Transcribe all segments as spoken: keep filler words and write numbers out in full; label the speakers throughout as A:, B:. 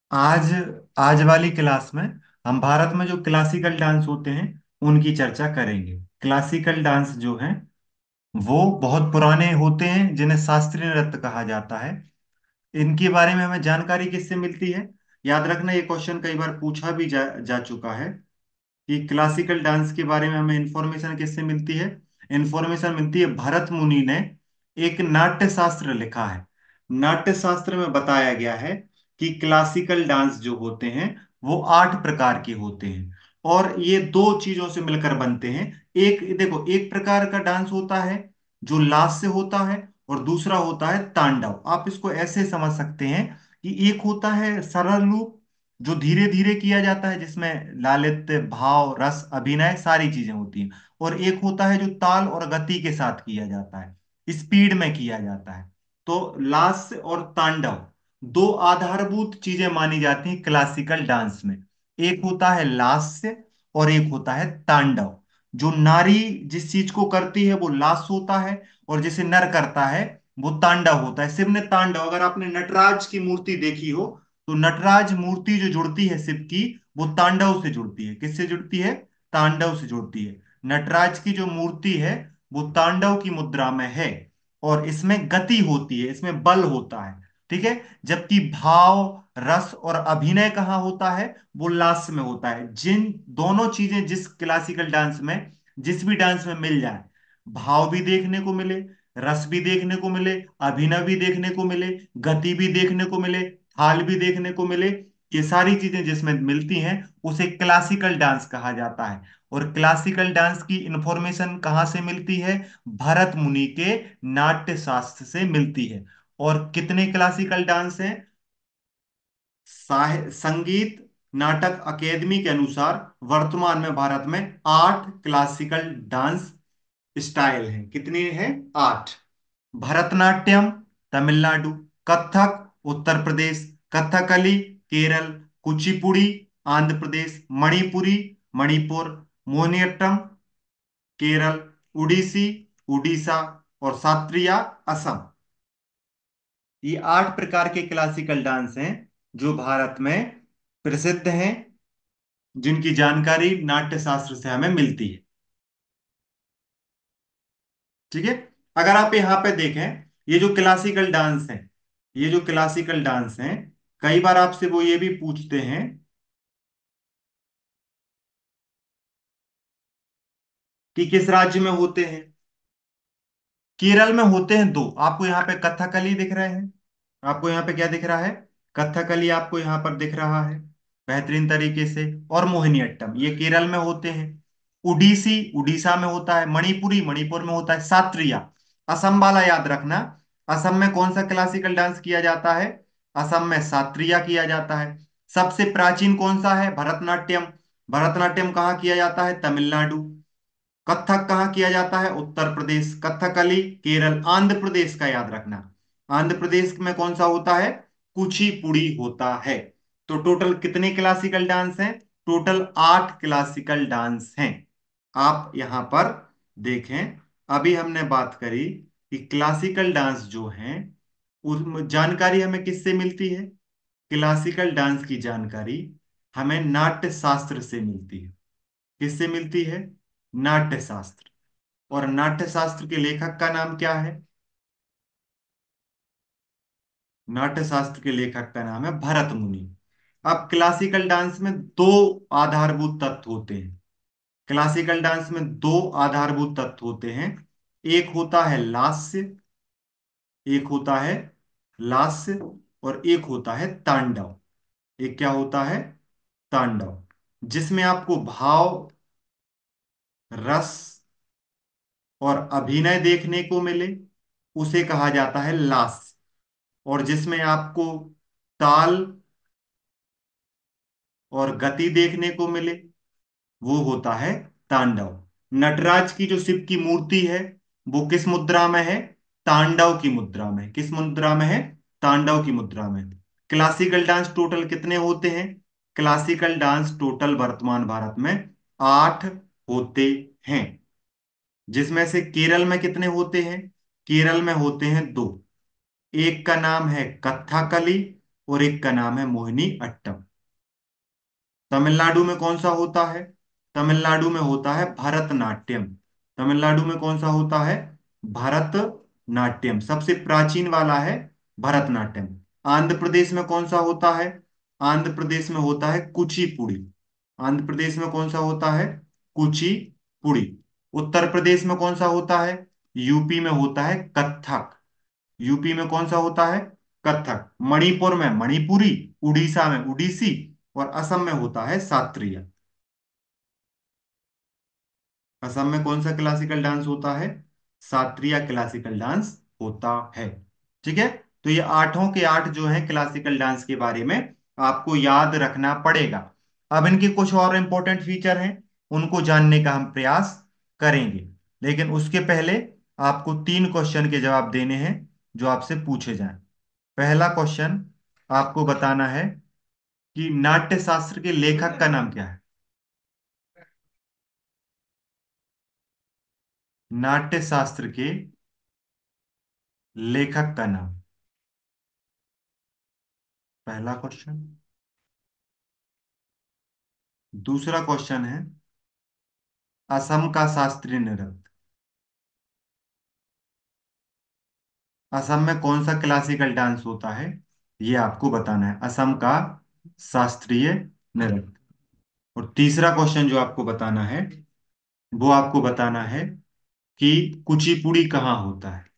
A: आज आज वाली क्लास में हम भारत में जो क्लासिकल डांस होते हैं उनकी चर्चा करेंगे। क्लासिकल डांस जो हैं वो बहुत पुराने होते हैं, जिन्हें शास्त्रीय नृत्य कहा जाता है। इनके बारे में हमें जानकारी किससे मिलती है? याद रखना, ये क्वेश्चन कई बार पूछा भी जा, जा चुका है कि क्लासिकल डांस के बारे में हमें इंफॉर्मेशन किससे मिलती है। इंफॉर्मेशन मिलती है, भरत मुनि ने एक नाट्य शास्त्र लिखा है। नाट्य शास्त्र में बताया गया है कि क्लासिकल डांस जो होते हैं वो आठ प्रकार के होते हैं, और ये दो चीजों से मिलकर बनते हैं। एक देखो, एक प्रकार का डांस होता है जो लास्य होता है, और दूसरा होता है तांडव। आप इसको ऐसे समझ सकते हैं कि एक होता है सरल रूप, जो धीरे धीरे किया जाता है, जिसमें लालित्य, भाव, रस, अभिनय सारी चीजें होती हैं। और एक होता है जो ताल और गति के साथ किया जाता है, स्पीड में किया जाता है। तो लास्य और तांडव दो आधारभूत चीजें मानी जाती हैं क्लासिकल डांस में। एक होता है लास्य और एक होता है तांडव। जो नारी जिस चीज को करती है वो लास्य होता है, और जिसे नर करता है वो तांडव होता है। शिव ने तांडव, अगर आपने नटराज की मूर्ति देखी हो तो नटराज मूर्ति जो जुड़ती है शिव की, वो तांडव से जुड़ती है। किससे जुड़ती है? तांडव से जुड़ती है। नटराज की जो मूर्ति है वो तांडव की मुद्रा में है, और इसमें गति होती है, इसमें बल होता है। ठीक है। जबकि भाव, रस और अभिनय कहाँ होता है? वो लास्य में होता है। जिन दोनों चीजें जिस क्लासिकल डांस में, जिस भी डांस में मिल जाए, भाव भी देखने को मिले, रस भी देखने को मिले, अभिनय भी देखने को मिले, गति भी देखने को मिले, हाल भी देखने को मिले, ये सारी चीजें जिसमें मिलती हैं उसे क्लासिकल डांस कहा जाता है। और क्लासिकल डांस की इंफॉर्मेशन कहाँ से मिलती है? भरत मुनि के नाट्य शास्त्र से मिलती है। और कितने क्लासिकल डांस हैं? साहि- संगीत नाटक अकेदमी के अनुसार वर्तमान में भारत में आठ क्लासिकल डांस स्टाइल हैं। कितने हैं? आठ। भरतनाट्यम तमिलनाडु, कथक उत्तर प्रदेश, कथकली केरल, कुचिपुड़ी आंध्र प्रदेश, मणिपुरी मणिपुर, मोहिनीअट्टम केरल, उड़ीसी उड़ीसा, और सात्रिया असम। ये आठ प्रकार के क्लासिकल डांस हैं जो भारत में प्रसिद्ध हैं, जिनकी जानकारी नाट्य शास्त्र से हमें मिलती है। ठीक है। अगर आप यहाँ पे देखें, ये जो क्लासिकल डांस है, ये जो क्लासिकल डांस है, कई बार आपसे वो ये भी पूछते हैं कि किस राज्य में होते हैं। केरल में होते हैं दो। आपको यहाँ पे कथकली दिख रहे हैं, आपको यहाँ पे क्या दिख रहा है? कथकली आपको यहाँ पर दिख रहा है बेहतरीन तरीके से। और मोहिनीअट्टम ये केरल में होते हैं। उड़ीसी उड़ीसा में होता है। मणिपुरी मणिपुर में होता है। सात्रिया असम वाला याद रखना। असम में कौन सा क्लासिकल डांस किया जाता है? असम में सात्रिया किया जाता है। सबसे प्राचीन कौन सा है? भरतनाट्यम। भरतनाट्यम कहाँ किया जाता है? तमिलनाडु। कथक कहाँ किया जाता है? उत्तर प्रदेश। कथकली केरल। आंध्र प्रदेश का याद रखना, आंध्र प्रदेश में कौन सा होता है? कुचिपुड़ी होता है। तो टोटल कितने क्लासिकल डांस हैं? टोटल आठ क्लासिकल डांस हैं। आप यहां पर देखें, अभी हमने बात करी कि क्लासिकल डांस जो है उस जानकारी हमें किससे मिलती है? क्लासिकल डांस की जानकारी हमें नाट्य शास्त्र से मिलती है। किससे मिलती है? नाट्य शास्त्र। और नाट्य शास्त्र के लेखक का नाम क्या है? नाट्य शास्त्र के लेखक का नाम है भरत मुनि। अब क्लासिकल डांस में दो आधारभूत तत्व होते हैं। क्लासिकल डांस में दो आधारभूत तत्व होते हैं। एक होता है लास्य, एक होता है लास्य, और एक होता है तांडव। एक क्या होता है? तांडव। जिसमें आपको भाव, रस और अभिनय देखने को मिले, उसे कहा जाता है लास्य। और जिसमें आपको ताल और गति देखने को मिले, वो होता है तांडव। नटराज की जो शिव की मूर्ति है वो किस मुद्रा में है? तांडव की मुद्रा में। किस मुद्रा में है? तांडव की मुद्रा में। क्लासिकल डांस टोटल कितने होते हैं? क्लासिकल डांस टोटल वर्तमान भारत में आठ होते हैं। जिसमें से केरल में कितने होते हैं? केरल में होते हैं दो। एक का नाम है कथकली, और एक का नाम है मोहिनी अट्टम। तमिलनाडु में कौन सा होता है? तमिलनाडु में होता है भरतनाट्यम। तमिलनाडु में कौन सा होता है? भरतनाट्यम, सबसे प्राचीन वाला है भरतनाट्यम। आंध्र प्रदेश में कौन सा होता है? आंध्र प्रदेश में होता है कुचिपुड़ी। आंध्र प्रदेश में कौन सा होता है? कुचिपुड़ी। उत्तर प्रदेश में कौन सा होता है? यूपी में होता है कथक। यूपी में कौन सा होता है? कथक। मणिपुर में मणिपुरी, उड़ीसा में उड़ीसी, और असम में होता है सात्रिया। असम में कौन सा क्लासिकल डांस होता है? सात्रिया क्लासिकल डांस होता है। ठीक है। तो ये आठों के आठ जो हैं क्लासिकल डांस के बारे में आपको याद रखना पड़ेगा। अब इनके कुछ और इंपॉर्टेंट फीचर हैं, उनको जानने का हम प्रयास करेंगे। लेकिन उसके पहले आपको तीन क्वेश्चन के जवाब देने हैं जो आपसे पूछे जाएं। पहला क्वेश्चन आपको बताना है कि नाट्य शास्त्र के लेखक का नाम क्या है? नाट्य शास्त्र के लेखक का नाम। पहला क्वेश्चन। दूसरा क्वेश्चन है असम का शास्त्रीय नृत्य। असम में कौन सा क्लासिकल डांस होता है, ये आपको बताना है, असम का शास्त्रीय नृत्य। और तीसरा क्वेश्चन जो आपको बताना है वो आपको बताना है कि कुचिपुड़ी कहाँ होता है।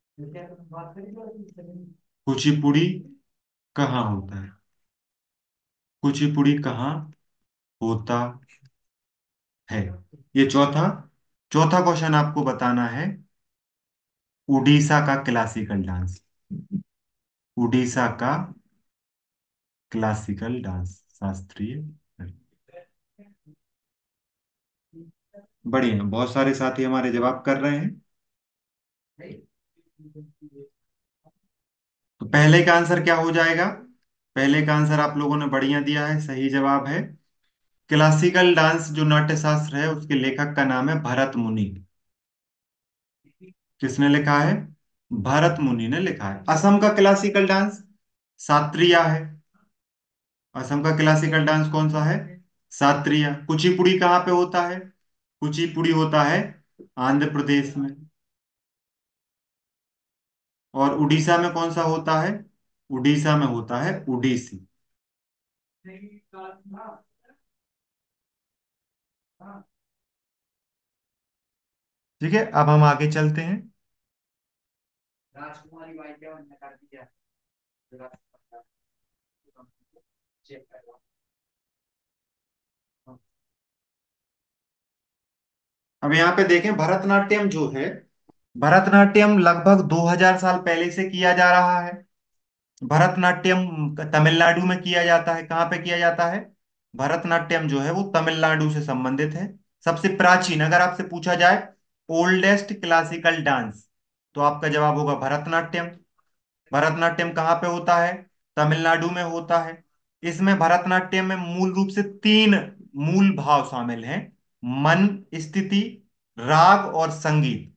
A: कुचिपुड़ी कहाँ होता है? कुचिपुड़ी कहाँ होता है? ये चौथा। चौथा क्वेश्चन आपको बताना है उड़ीसा का क्लासिकल डांस। उड़ीसा का क्लासिकल डांस, शास्त्रीय नृत्य। बढ़िया, बहुत सारे साथी हमारे जवाब कर रहे हैं। तो पहले का आंसर क्या हो जाएगा? पहले का आंसर आप लोगों ने बढ़िया दिया है, सही जवाब है। क्लासिकल डांस जो नाट्य शास्त्र है उसके लेखक का नाम है भरत मुनि। किसने लिखा है? भरत मुनि ने लिखा है। असम का क्लासिकल डांस सात्रिया है। असम का क्लासिकल डांस कौन सा है? सात्रिया। कुचिपुड़ी कहाँ पे होता है? कुचिपुड़ी होता है आंध्र प्रदेश में। और उड़ीसा में कौन सा होता है? उड़ीसा में होता है उड़ीसी। ठीक है, अब हम आगे चलते हैं। अब यहाँ पे देखें, भरतनाट्यम जो है, भरतनाट्यम लगभग दो हज़ार साल पहले से किया जा रहा है। भरतनाट्यम तमिलनाडु में किया जाता है। कहाँ पे किया जाता है? भरतनाट्यम जो है वो तमिलनाडु से संबंधित है। सबसे प्राचीन, अगर आपसे पूछा जाए ओल्डेस्ट क्लासिकल डांस, तो आपका जवाब होगा भरतनाट्यम। भरतनाट्यम कहाँ पे होता है? तमिलनाडु में होता है। इसमें भरतनाट्यम में मूल रूप से तीन मूल भाव शामिल हैं: मन, स्थिति, राग और संगीत।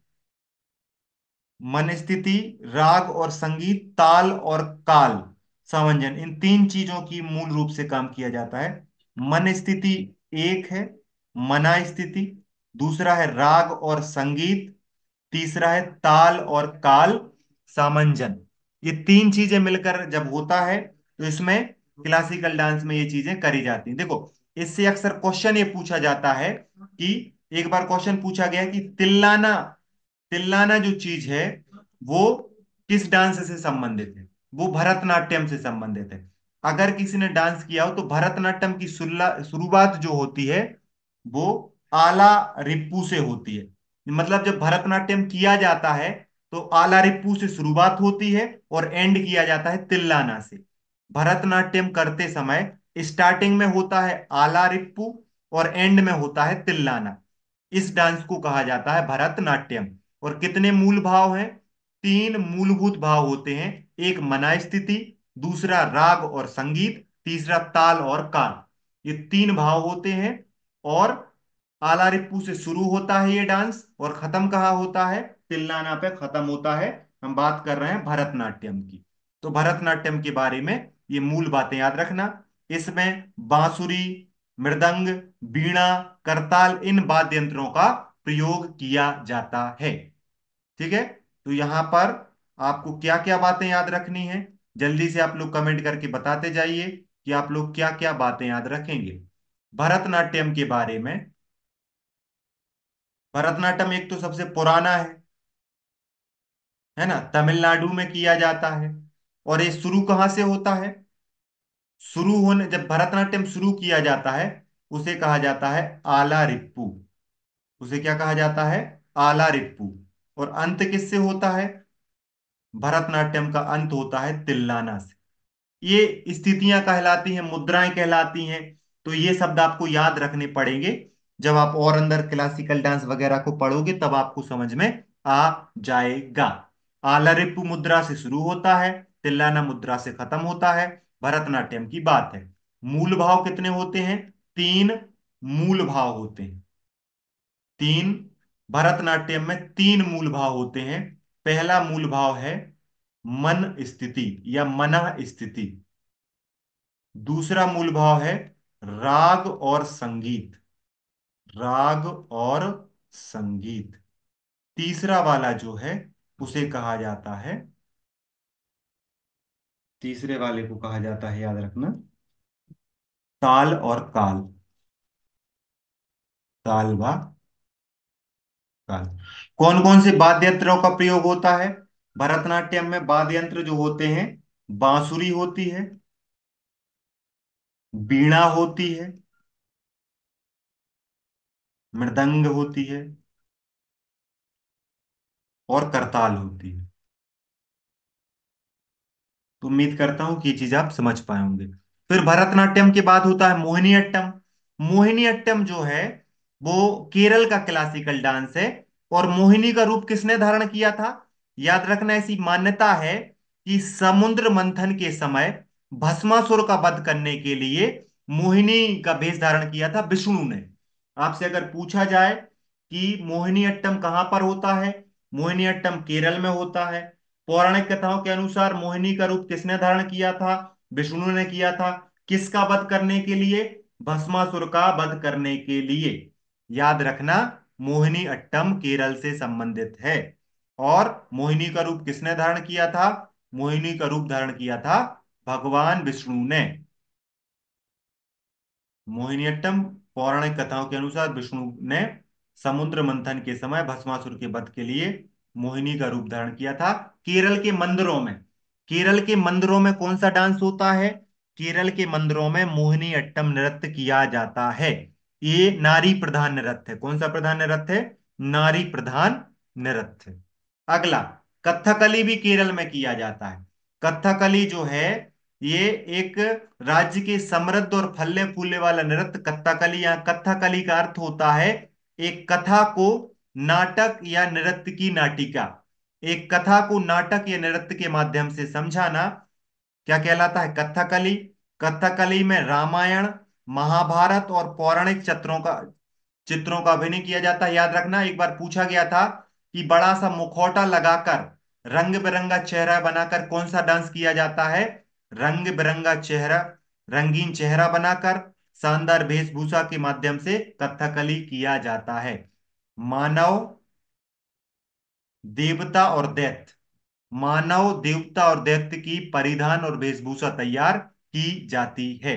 A: मन स्थिति, राग और संगीत, ताल और काल, समंजन, इन तीन चीजों की मूल रूप से काम किया जाता है। मन स्थिति एक है मना स्थिति, दूसरा है राग और संगीत, तीसरा है ताल और काल सामंजन। ये तीन चीजें मिलकर जब होता है तो इसमें क्लासिकल डांस में ये चीजें करी जाती हैं। देखो, इससे अक्सर क्वेश्चन ये पूछा जाता है कि, एक बार क्वेश्चन पूछा गया कि तिल्लाना, तिल्लाना जो चीज है वो किस डांस से संबंधित है? वो भरतनाट्यम से संबंधित है। अगर किसी ने डांस किया हो तो भरतनाट्यम की शुरुला- शुरुआत जो होती है वो आला रिप्पू से होती है। मतलब जब भरतनाट्यम किया जाता है तो आला रिप्पू से शुरुआत होती है और एंड किया जाता है तिल्लाना से। भरतनाट्यम करते समय स्टार्टिंग में होता है आला रिप्पू और एंड में होता है तिल्लाना। इस डांस को कहा जाता है भरतनाट्यम। और कितने मूल भाव हैं? तीन मूलभूत भाव होते हैं। एक मना स्थिति, दूसरा राग और संगीत, तीसरा ताल और काल। ये तीन भाव होते हैं। और आला रिप्पू से शुरू होता है ये डांस और खत्म कहाँ होता है? तिल्लाना पे खत्म होता है। हम बात कर रहे हैं भरतनाट्यम की। तो भरतनाट्यम के बारे में ये मूल बातें याद रखना। इसमें बांसुरी, मृदंग, वीणा, करताल, इन वाद्य यंत्रों का प्रयोग किया जाता है। ठीक है, तो यहां पर आपको क्या क्या बातें याद रखनी है, जल्दी से आप लोग कमेंट करके बताते जाइए कि आप लोग क्या क्या बातें याद रखेंगे भरतनाट्यम के बारे में। भरतनाट्यम एक तो सबसे पुराना है है ना, तमिलनाडु में किया जाता है। और ये शुरू कहाँ से होता है? शुरू होने जब भरतनाट्यम शुरू किया जाता है उसे कहा जाता है आला रिप्पू। उसे क्या कहा जाता है? आला रिप्पू। और अंत किससे होता है? भरतनाट्यम का अंत होता है तिल्लाना से। ये स्थितियां कहलाती हैं, मुद्राएं कहलाती हैं। तो ये शब्द आपको याद रखने पड़ेंगे। जब आप और अंदर क्लासिकल डांस वगैरह को पढ़ोगे तब आपको समझ में आ जाएगा। आलरिप्पू मुद्रा से शुरू होता है, तिल्लाना मुद्रा से खत्म होता है। भरतनाट्यम की बात है। मूल भाव कितने होते हैं? तीन मूल भाव होते हैं। तीन। भरतनाट्यम में तीन मूल भाव होते हैं। पहला मूल भाव है मन स्थिति या मनः स्थिति। दूसरा मूल भाव है राग और संगीत। राग और संगीत। तीसरा वाला जो है उसे कहा जाता है, तीसरे वाले को कहा जाता है, याद रखना, ताल और काल। ताल व काल। कौन कौन से वाद्य यंत्रों का प्रयोग होता है भरतनाट्यम में? वाद्य यंत्र जो होते हैं, बांसुरी होती है, वीणा होती है, मृदंग होती है और करताल होती है। तो उम्मीद करता हूं कि ये चीज आप समझ पाए होंगे। फिर भरतनाट्यम के बाद होता है मोहिनीअट्टम। मोहिनीअट्टम जो है वो केरल का क्लासिकल डांस है। और मोहिनी का रूप किसने धारण किया था? याद रखना, ऐसी मान्यता है कि समुद्र मंथन के समय भस्मासुर का वध करने के लिए मोहिनी का वेश धारण किया था विष्णु ने। आपसे अगर पूछा जाए कि मोहिनीअट्टम कहाँ पर होता है, मोहिनीअट्टम केरल में होता है। पौराणिक कथाओं के अनुसार मोहिनी का रूप किसने धारण किया था? विष्णु ने किया था। किसका वध करने के लिए? भस्मासुर का वध करने के लिए। याद रखना, मोहिनी अट्टम केरल से संबंधित है। और मोहिनी का रूप किसने धारण किया था? मोहिनी का रूप धारण किया था भगवान विष्णु ने। मोहिनीअट्टम पौराणिक कथाओं के अनुसार विष्णु ने समुद्र मंथन के समय भस्मासुर के वध के लिए मोहिनी का रूप धारण किया था। केरल के मंदिरों में, केरल के मंदिरों में कौन सा डांस होता है? केरल के मंदिरों में मोहिनीअट्टम नृत्य किया जाता है। ये नारी प्रधान नृत्य है। कौन सा प्रधान नृत्य है? नारी प्रधान नृत्य। अगला, कथकली भी केरल में किया जाता है। कथकली जो है ये एक राज्य के समृद्ध और फलने फूलने वाला नृत्य कथकली। यहाँ कथकली का अर्थ होता है एक कथा को नाटक या नृत्य की नाटिका। एक कथा को नाटक या नृत्य के माध्यम से समझाना क्या कहलाता है? कथकली। कथकली में रामायण, महाभारत और पौराणिक चित्रों का चित्रों का अभिनय किया जाता है। याद रखना, एक बार पूछा गया था कि बड़ा सा मुखौटा लगाकर रंग बिरंगा चेहरा बनाकर कौन सा डांस किया जाता है? रंग बिरंगा चेहरा, रंगीन चेहरा बनाकर शानदार वेशभूषा के माध्यम से कथकली किया जाता है। मानव, देवता और दैत्य, मानव, देवता और दैत्य की परिधान और वेशभूषा तैयार की जाती है।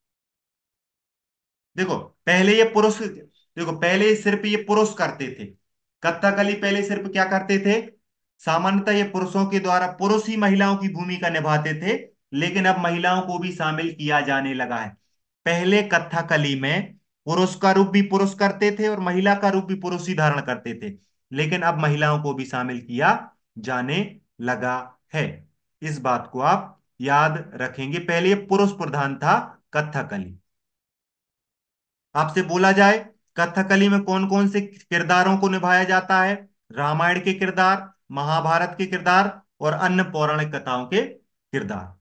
A: देखो, पहले ये पुरुष देखो पहले सिर्फ ये पुरुष करते थे। कथकली पहले सिर्फ क्या करते थे? सामान्यतः ये पुरुषों के द्वारा, पुरुष ही महिलाओं की भूमिका निभाते थे। लेकिन अब महिलाओं को भी शामिल किया जाने लगा है। पहले कथकली में पुरुष का रूप भी पुरुष करते थे और महिला का रूप भी पुरुष ही धारण करते थे। लेकिन अब महिलाओं को भी शामिल किया जाने लगा है। इस बात को आप याद रखेंगे। पहले ये पुरुष प्रधान था कथकली। आपसे बोला जाए कथकली में कौन कौन से किरदारों को निभाया जाता है? रामायण के किरदार, महाभारत के किरदार और अन्य पौराणिक कथाओं के किरदार।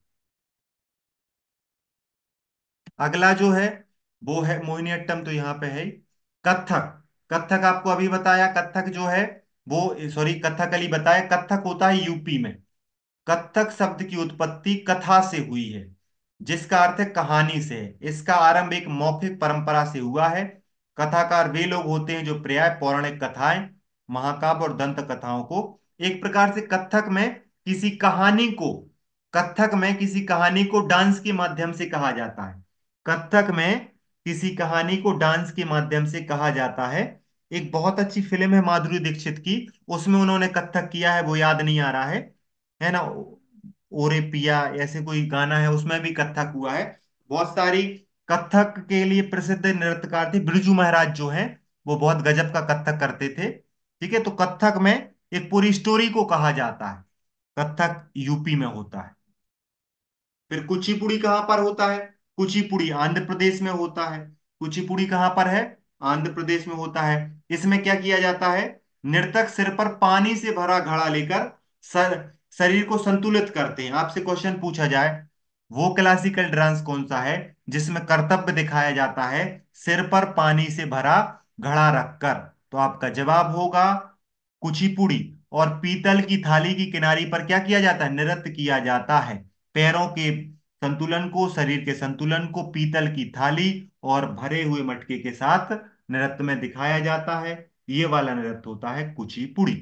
A: अगला जो है वो है मोहिनीअट्टम, तो यहाँ पे है कथक। कथक आपको अभी बताया, कथक जो है वो, सॉरी, कथकली बताया। कथक होता है यूपी में। कथक शब्द की उत्पत्ति कथा से हुई है। जिसका अर्थ है कहानी से। इसका आरंभ एक मौखिक परंपरा से हुआ है। कथाकार वे लोग होते हैं जो प्राय पौराणिक कथाएं, महाकाव्य और दंत कथाओं को एक प्रकार से कथक में किसी कहानी को कथक में किसी कहानी को डांस के माध्यम से कहा जाता है। कथक में किसी कहानी को डांस के माध्यम से कहा जाता है। एक बहुत अच्छी फिल्म है माधुरी दीक्षित की, उसमें उन्होंने कथक किया है, वो याद नहीं आ रहा है, है ना, ओरे पिया ऐसे कोई गाना है, उसमें भी कथक हुआ है। बहुत सारी कथक के लिए प्रसिद्ध नृत्यकार थे, बिरजू महाराज जो हैं, वो बहुत गजब का कथक करते थे। ठीक है, तो कथक में एक पूरी स्टोरी को कहा जाता है। कथक यूपी में होता है। फिर कुचिपुड़ी कहाँ पर होता है? कुचिपुड़ी आंध्र प्रदेश में होता है। कुचिपुड़ी कहाँ पर है? आंध्र प्रदेश में होता है। इसमें क्या किया जाता है? नर्तक सिर पर पानी से भरा घड़ा लेकर सर शरीर को संतुलित करते हैं। आपसे क्वेश्चन पूछा जाए, वो क्लासिकल डांस कौन सा है जिसमें कर्तव्य दिखाया जाता है सिर पर पानी से भरा घड़ा रखकर? तो आपका जवाब होगा कुचिपुड़ी। और पीतल की थाली की किनारी पर क्या किया जाता है? नृत्य किया जाता है। पैरों के संतुलन को, शरीर के संतुलन को पीतल की थाली और भरे हुए मटके के साथ नृत्य में दिखाया जाता है। ये वाला नृत्य होता है कुचिपुड़ी।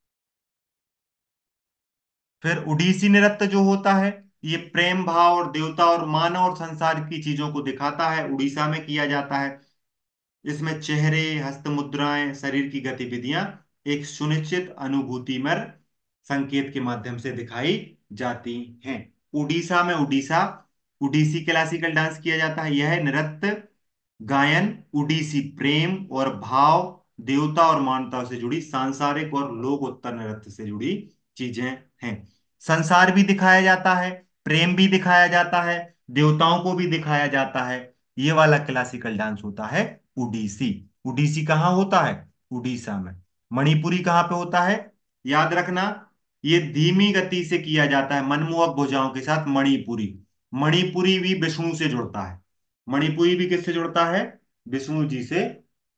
A: फिर उड़ीसी नृत्य जो होता है, ये प्रेम भाव और देवता और मानव और संसार की चीजों को दिखाता है, उड़ीसा में किया जाता है। इसमें चेहरे, हस्त मुद्राएं, शरीर की गतिविधियां एक सुनिश्चित अनुभूतिमय संकेत के माध्यम से दिखाई जाती हैं। उड़ीसा में उड़ीसा उड़ीसी क्लासिकल डांस किया जाता है। यह नृत्य गायन उड़ीसी प्रेम और भाव, देवता और मानवता से जुड़ी सांसारिक और लोकोत्तर नृत्य से जुड़ी चीजें हैं। संसार भी दिखाया जाता है, प्रेम भी दिखाया जाता है, देवताओं को भी दिखाया जाता है। ये वाला क्लासिकल डांस होता है उड़ीसी। उड़ीसी कहाँ होता है? उड़ीसा में। मणिपुरी कहाँ पे होता है? याद रखना, ये धीमी गति से किया जाता है मनमोहक भुजाओं के साथ। मणिपुरी मणिपुरी भी विष्णु से जुड़ता है। मणिपुरी भी किससे जुड़ता है? विष्णु जी से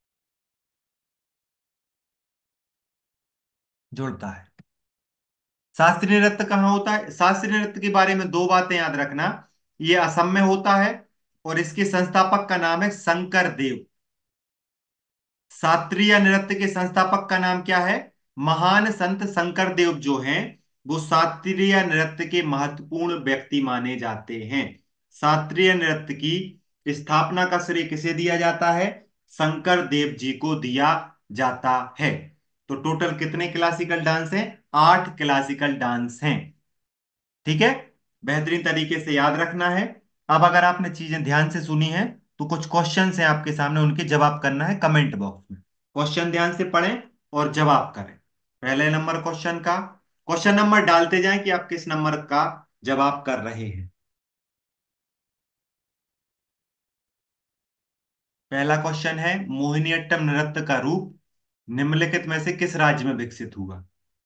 A: जुड़ता है। शास्त्रीय नृत्य कहाँ होता है? शास्त्रीय नृत्य के बारे में दो बातें याद रखना, ये असम में होता है और इसके संस्थापक का नाम है शंकर देव। शास्त्रीय नृत्य के संस्थापक का नाम क्या है? महान संत शंकर देव जो हैं, वो शास्त्रीय नृत्य के महत्वपूर्ण व्यक्ति माने जाते हैं। शास्त्रीय नृत्य की स्थापना का श्रेय किसे दिया जाता है? शंकर देव जी को दिया जाता है। तो टोटल कितने क्लासिकल डांस हैं? आठ क्लासिकल डांस हैं। ठीक है, बेहतरीन तरीके से याद रखना है। अब अगर आपने चीजें ध्यान से सुनी है तो कुछ क्वेश्चंस हैं आपके सामने, उनके जवाब करना है कमेंट बॉक्स में। क्वेश्चन ध्यान से पढ़ें और जवाब करें। पहले नंबर क्वेश्चन का क्वेश्चन नंबर डालते जाएं कि आप किस नंबर का जवाब कर रहे हैं। पहला क्वेश्चन है, मोहिनीअट्टम नृत्य का रूप निम्नलिखित में से किस राज्य में विकसित हुआ?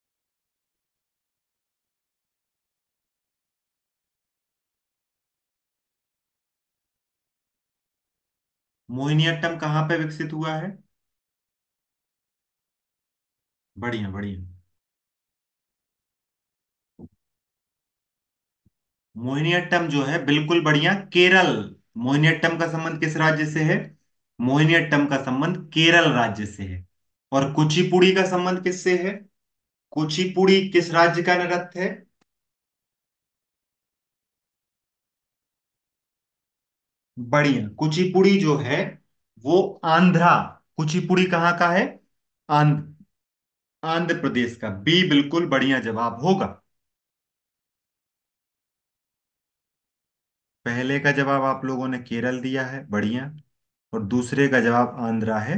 A: मोहिनीअट्टम कहाँ पे विकसित हुआ है? बढ़िया बढ़िया। मोहिनीअट्टम जो है, बिल्कुल बढ़िया, केरल। मोहिनीअट्टम का संबंध किस राज्य से है? मोहिनीअट्टम का संबंध केरल राज्य से है। और कुचिपुड़ी का संबंध किससे है? कुचिपुड़ी किस राज्य का नृत्य है? बढ़िया, कुचिपुड़ी जो है वो आंध्रा। कुचिपुड़ी कहाँ का है? आंध्र आंध्र प्रदेश का। बी बिल्कुल बढ़िया जवाब होगा। पहले का जवाब आप लोगों ने केरल दिया है, बढ़िया। और दूसरे का जवाब आंध्रा है,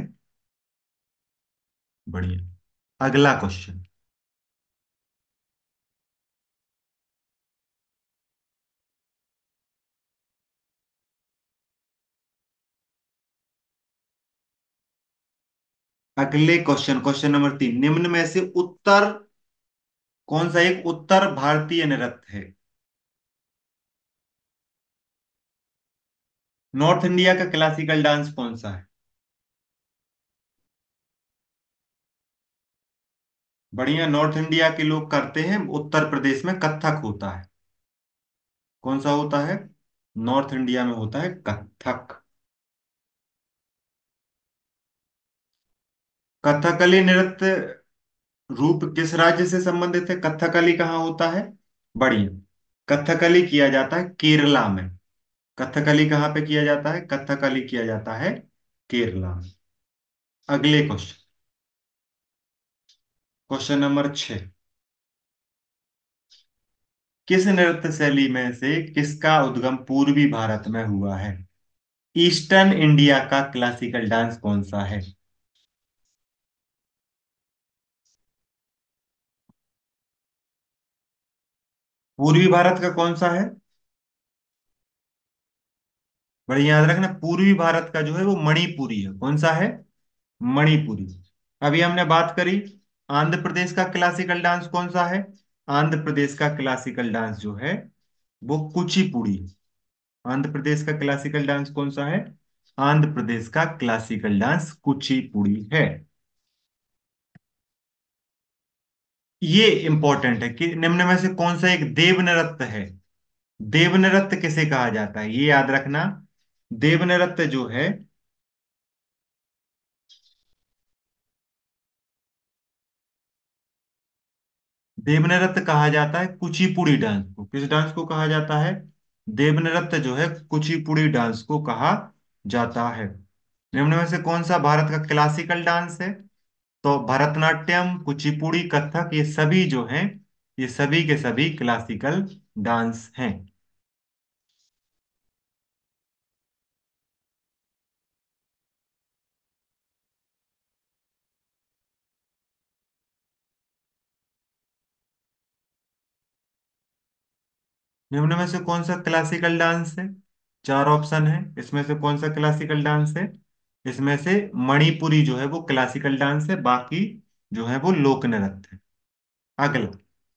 A: बढ़िया। अगला क्वेश्चन। अगले क्वेश्चन, क्वेश्चन नंबर तीन, निम्न में से उत्तर कौन सा एक उत्तर भारतीय नृत्य है? नॉर्थ इंडिया का क्लासिकल डांस कौन सा है? बढ़िया, नॉर्थ इंडिया के लोग करते हैं, उत्तर प्रदेश में कथक होता है। कौन सा होता है? नॉर्थ इंडिया में होता है कथक। कथकली नृत्य रूप किस राज्य से संबंधित है? कथकली कहाँ होता है? बढ़िया। कथकली किया जाता है केरला में। कथकली कहाँ पे किया जाता है? कथकली किया जाता है केरला में। अगले क्वेश्चन, क्वेश्चन नंबर छह। किस नृत्य शैली में से किसका उद्गम पूर्वी भारत में हुआ है? ईस्टर्न इंडिया का क्लासिकल डांस कौन सा है? पूर्वी भारत का कौन सा है? बड़े याद रखना, पूर्वी भारत का जो है वो मणिपुरी है। कौन सा है? मणिपुरी। अभी हमने बात करी आंध्र प्रदेश का क्लासिकल डांस कौन सा है? आंध्र प्रदेश का क्लासिकल डांस जो है वो कुचिपुड़ी है। आंध्र प्रदेश का क्लासिकल डांस कौन सा है? आंध्र प्रदेश का क्लासिकल डांस कुचिपुड़ी है। ये इंपॉर्टेंट है कि निम्न में से कौन सा एक देव नृत्य है? देव नृत्य किसे कहा जाता है, ये याद रखना। देव नृत्य जो है, देव नृत्य कहा जाता है कुचिपुड़ी डांस को। किस डांस को कहा जाता है? देव नृत्य जो है कुचिपुड़ी डांस को कहा जाता है। निम्न में से कौन सा भारत का क्लासिकल डांस है? तो भरतनाट्यम, कुचिपुड़ी, कथक, ये सभी जो हैं, ये सभी के सभी क्लासिकल डांस हैं। निम्न में से कौन सा क्लासिकल डांस है? चार ऑप्शन है, इसमें से कौन सा क्लासिकल डांस है? इसमें से मणिपुरी जो है वो क्लासिकल डांस है, बाकी जो है वो लोक नृत्य है। अगला,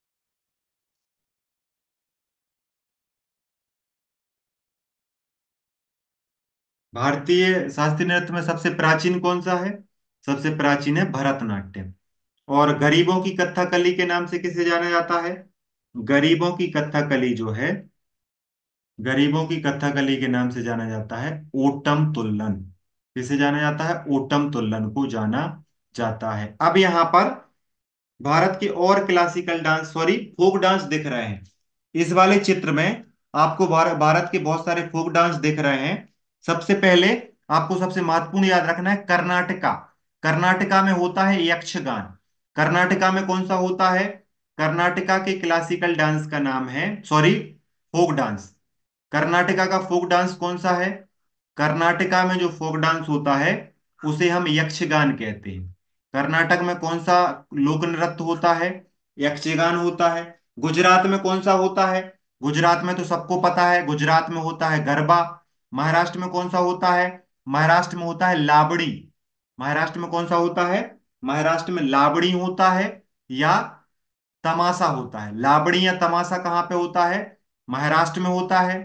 A: भारतीय शास्त्रीय नृत्य में सबसे प्राचीन कौन सा है? सबसे प्राचीन है भरतनाट्यम। और गरीबों की कथकली के नाम से किसे जाना जाता है? गरीबों की कथकली जो है, गरीबों की कथकली के नाम से जाना जाता है ओटम तुल्लन। किसे जाना जाता है? ओटम तुल्लन को जाना जाता है। अब यहाँ पर भारत के और classical dance, sorry folk dance दिख रहे हैं। इस वाले चित्र में आपको भार, भारत के बहुत सारे फोक डांस दिख रहे हैं। सबसे पहले आपको सबसे महत्वपूर्ण याद रखना है कर्नाटका। कर्नाटका में होता है यक्षगान। कर्नाटका में कौन सा होता है? कर्नाटका के क्लासिकल डांस का नाम है, सॉरी फोक डांस। कर्नाटका का फोक डांस कौन सा है? कर्नाटका में जो फोक डांस होता है उसे हम यक्षगान कहते हैं। कर्नाटक में कौन सा लोक नृत्य होता है? यक्षगान होता है। गुजरात में कौन सा होता है? गुजरात में तो सबको पता है, गुजरात में होता है गरबा। महाराष्ट्र में कौन सा होता है? महाराष्ट्र में होता है लावड़ी। महाराष्ट्र में कौन सा होता है? महाराष्ट्र में लावड़ी होता है या तमाशा होता है। लावड़ी या तमाशा कहाँ पे होता है? महाराष्ट्र में होता है।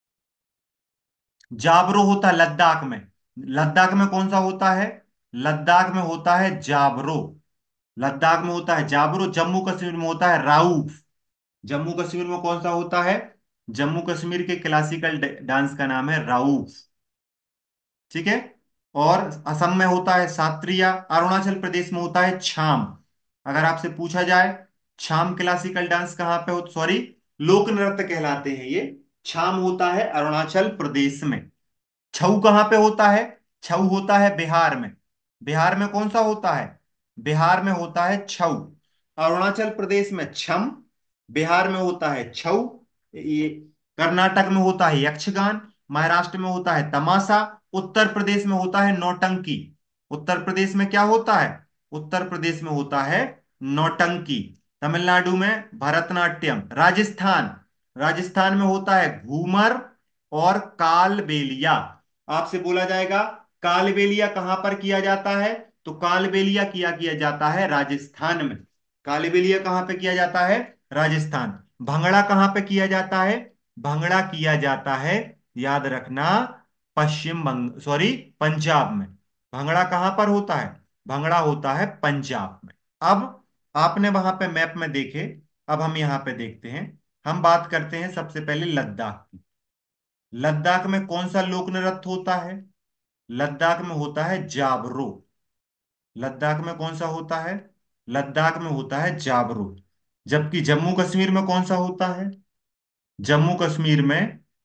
A: जाबरो होता है लद्दाख में। लद्दाख में कौन सा होता है? लद्दाख में होता है जाबरो। लद्दाख में होता है जाबरो। जम्मू कश्मीर में होता है राउफ। जम्मू कश्मीर में कौन सा होता है? जम्मू कश्मीर के क्लासिकल डांस का नाम है राउफ। ठीक है। और असम में होता है सात्रिया। अरुणाचल प्रदेश में होता है छाम। अगर आपसे पूछा जाए छाम क्लासिकल डांस कहाँ पे हो, सॉरी लोक नृत्य कहलाते हैं ये, छाम होता है अरुणाचल प्रदेश में। छऊ कहाँ पे होता है? छऊ होता है बिहार में। बिहार में कौन सा होता है? बिहार में होता है छऊ। अरुणाचल प्रदेश में छम, बिहार में होता है छऊ, ये कर्नाटक में होता है यक्षगान, महाराष्ट्र में होता है तमाशा, उत्तर प्रदेश में होता है नौटंकी। उत्तर प्रदेश में क्या होता है? उत्तर प्रदेश में होता है नौटंकी। तमिलनाडु में भरतनाट्यम। राजस्थान, राजस्थान में होता है घूमर और कालबेलिया। आपसे बोला जाएगा कालबेलिया कहां पर किया जाता है? तो कालबेलिया किया किया जाता है राजस्थान में। कालबेलिया कहां पे किया जाता है? राजस्थान। भंगड़ा कहां पे किया जाता है? भंगड़ा किया जाता है, याद रखना, पश्चिम बंग, सॉरी पंजाब में। भंगड़ा कहां पर होता है? भंगड़ा होता है पंजाब में। अब आपने वहां पे मैप में देखे, अब हम यहाँ पे देखते हैं। हम बात करते हैं सबसे पहले लद्दाख की। लद्दाख में कौन सा लोक नृत्य होता है? लद्दाख में होता है जाबरो। लद्दाख में कौन सा होता है? लद्दाख में होता है जाबरो। जबकि जम्मू कश्मीर में कौन सा होता है? जम्मू कश्मीर में,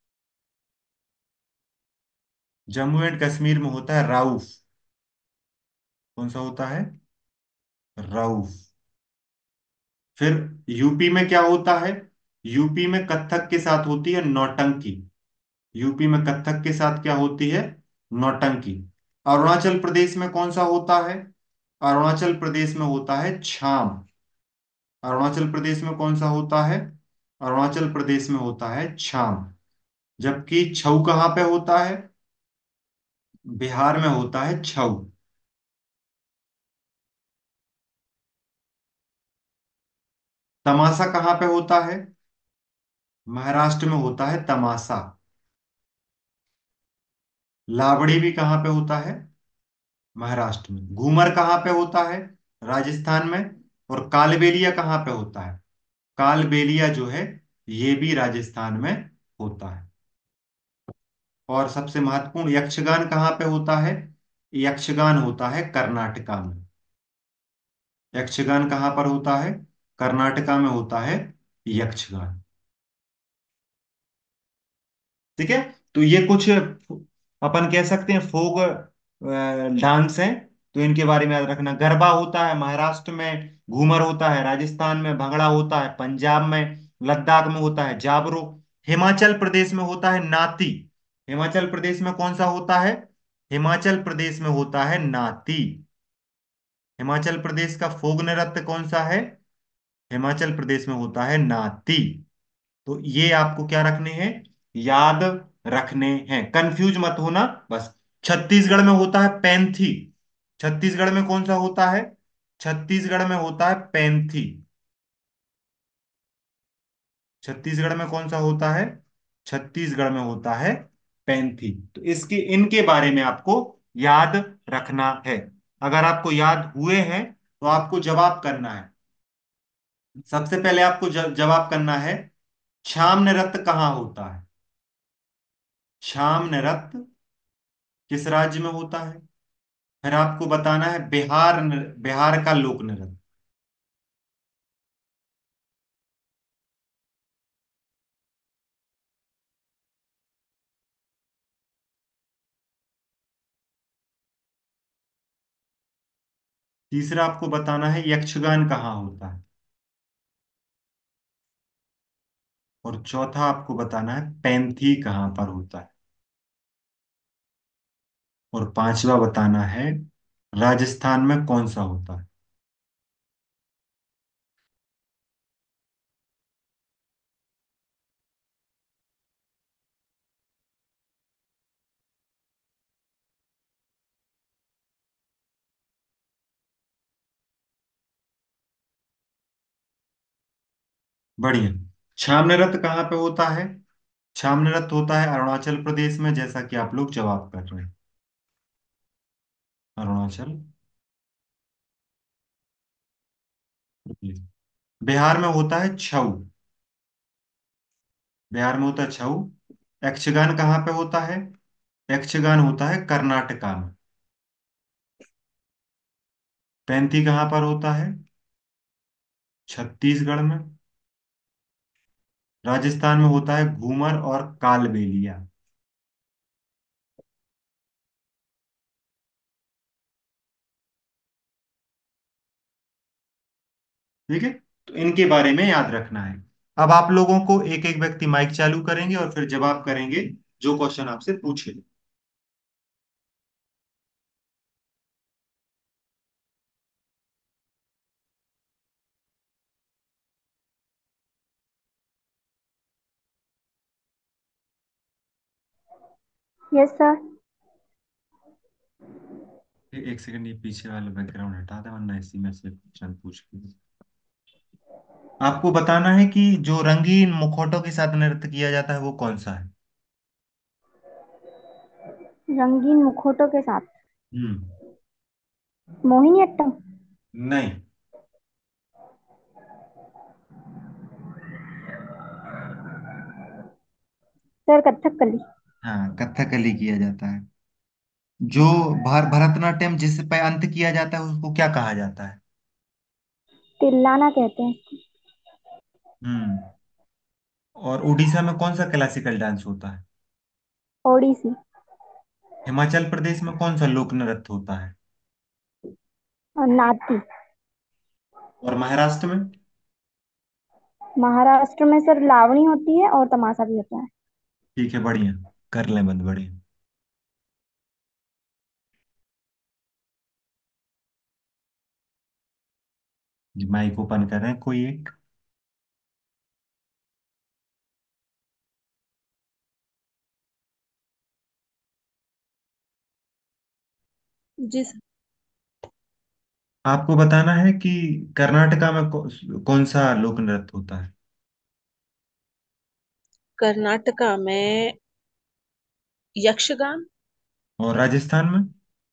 A: जम्मू एंड कश्मीर में होता है राउफ। कौन सा होता है? राउफ। फिर यूपी में क्या होता है? यूपी में कथक के साथ होती है नौटंकी। यूपी में कथक के साथ क्या होती है? नौटंकी। अरुणाचल प्रदेश में कौन सा होता है? अरुणाचल प्रदेश में होता है छाम। अरुणाचल प्रदेश में कौन सा होता है? अरुणाचल प्रदेश में होता है छाम। जबकि छऊ कहाँ पे होता है? बिहार में होता है छऊ। तमाशा कहाँ पे होता है? महाराष्ट्र में होता है तमाशा। लावड़ी भी कहाँ पे होता है? महाराष्ट्र में। घूमर कहाँ पे होता है? राजस्थान में। और कालबेलिया कहाँ पे होता है? कालबेलिया जो है, ये भी राजस्थान में होता है। और सबसे महत्वपूर्ण, यक्षगान कहाँ पे होता है? यक्षगान होता है कर्नाटका में। यक्षगान कहाँ पर होता है? कर्नाटका में होता है यक्षगान। ठीक है। तो ये कुछ अपन कह सकते हैं फोक डांस है। तो इनके बारे में याद रखना। गरबा होता है महाराष्ट्र में, घूमर होता है राजस्थान में, भंगड़ा होता है पंजाब में, लद्दाख में होता है जाबरो, हिमाचल प्रदेश में होता है नाती। हिमाचल प्रदेश में कौन सा होता है? हिमाचल प्रदेश में होता है नाती। हिमाचल प्रदेश का फोक नृत्य कौन सा है? हिमाचल प्रदेश में होता है नाती। तो ये आपको क्या रखने हैं? याद रखने हैं, कंफ्यूज मत होना बस। छत्तीसगढ़ में होता है पैंथी। छत्तीसगढ़ में कौन सा होता है? छत्तीसगढ़ में होता है पैंथी। छत्तीसगढ़ में कौन सा होता है? छत्तीसगढ़ में होता है पैंथी। तो इसके इनके बारे में आपको याद रखना है। अगर आपको याद हुए हैं तो आपको जवाब करना है। सबसे पहले आपको ज- जवाब करना है, छाम नृत्य कहाँ होता है? छाम नृत्य किस राज्य में होता है? फिर आपको बताना है बिहार नृ- बिहार का लोक नृत्य। तीसरा आपको बताना है यक्षगान कहाँ होता है। और चौथा आपको बताना है पैंथी कहाँ पर होता है। और पांचवा बताना है राजस्थान में कौन सा होता है। बढ़िया। छाम नृत्य कहाँ पे होता है? छाम नृत्य होता है अरुणाचल प्रदेश में, जैसा कि आप लोग जवाब कर रहे हैं। अरुणाचल प्रदेश। बिहार में होता है छऊ। बिहार में होता है छऊ। यक्षगान कहाँ पे होता है? यक्षगान होता है कर्नाटका में। पैंथी कहाँ पर होता है? छत्तीसगढ़ में। राजस्थान में होता है घूमर और कालबेलिया। ठीक है। तो इनके बारे में याद रखना है। अब आप लोगों को एक एक व्यक्ति माइक चालू करेंगे और फिर जवाब करेंगे जो क्वेश्चन आपसे पूछे।
B: Yes sir.
A: ए- एक सेकंड, ये पीछे वाला बैकग्राउंड हटा दे वरना इसी में से क्वेश्चन पूछ के। आपको बताना है कि जो रंगीन मुखौटों के साथ नृत्य किया जाता है वो कौन सा है।
B: रंगीन मुखौटों के साथ
A: हम्म।
B: मोहिनीअट्टम।
A: नहीं।
B: सर कथकली।
A: हाँ, कथकली किया जाता है। जो भार भरतनाट्यम जिस पे अंत किया जाता है उसको क्या कहा जाता है?
B: तिल्लाना कहते हैं इसको।
A: हम्म। और उड़ीसा में कौन सा क्लासिकल डांस होता है?
B: ओडिसी।
A: हिमाचल प्रदेश में कौन सा लोक नृत्य होता है?
B: और नाती।
A: और महाराष्ट्र में?
B: महाराष्ट्र में सर लावणी होती है और तमाशा भी होता है।
A: ठीक है, बढ़िया। कर लें बंद, बढ़िया। जी, माइक ओपन कर रहे हैं कोई एक।
C: जी सर।
A: आपको बताना है कि कर्नाटका में कौ, कौन सा लोक नृत्य होता है?
C: कर्नाटका में यक्षगान।
A: और राजस्थान में?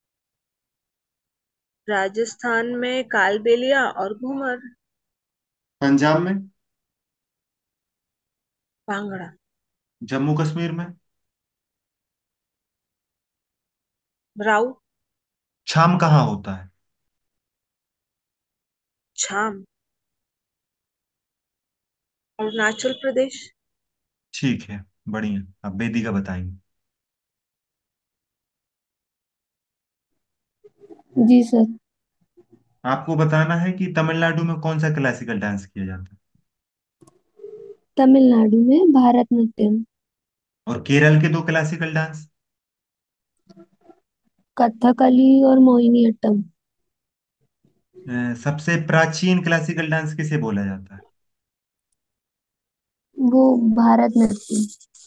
C: राजस्थान में कालबेलिया और घूमर।
A: पंजाब में?
C: भांगड़ा।
A: जम्मू कश्मीर में?
C: राउ।
A: शाम कहाँ होता है?
C: छाम। अरुणाचल प्रदेश।
A: ठीक है, बढ़िया। अब वेदिका बताएंगे।
D: जी सर।
A: आपको बताना है कि तमिलनाडु में कौन सा क्लासिकल डांस किया जाता है?
D: तमिलनाडु में भारतनाट्यम।
A: और केरल के दो क्लासिकल डांस?
D: कथकली और मोहिनीअट्टम।
A: अ, सबसे प्राचीन क्लासिकल डांस किसे बोला जाता है?
D: वो भारतनाट्यम।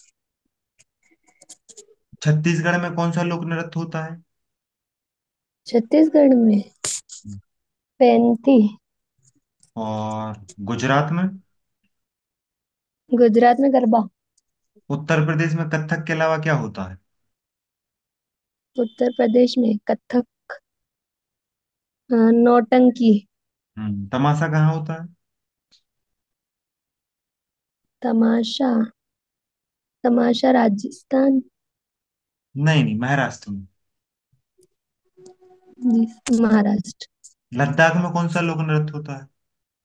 A: छत्तीसगढ़ में कौन सा लोक नृत्य होता है?
D: छत्तीसगढ़ में पैंती।
A: और गुजरात में?
D: गुजरात में गरबा।
A: उत्तर प्रदेश में कथक के अलावा क्या होता है?
D: उत्तर प्रदेश में कथक। अ, नौटंकी।
A: हम्म, तमाशा कहाँ होता है?
D: तमाशा। तमाशा राजस्थान।
A: नहीं नहीं, महाराष्ट्र में।
D: जी महाराष्ट्र।
A: लद्दाख में कौन सा लोक नृत्य होता है?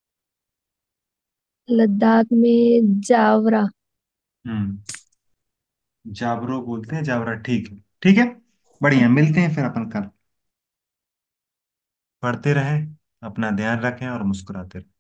D: लद्दाख में जावरा।
A: हम्म, जाबरो बोलते हैं, जावरा। ठीक है, ठीक है। बढ़िया, मिलते हैं फिर अपन कल। पढ़ते रहें, अपना ध्यान रखें और मुस्कुराते रहें।